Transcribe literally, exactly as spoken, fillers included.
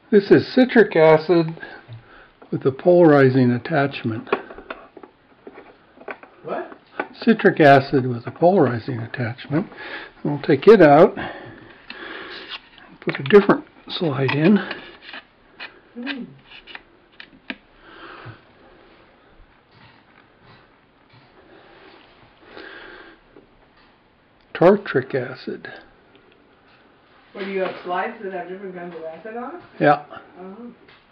This is citric acid with a polarizing attachment. What? Citric acid with a polarizing attachment. We'll take it out and put a different slide in. Mm. Tartaric acid. What, do you have slides that have different kinds of acid on it? Yeah. Uh-huh.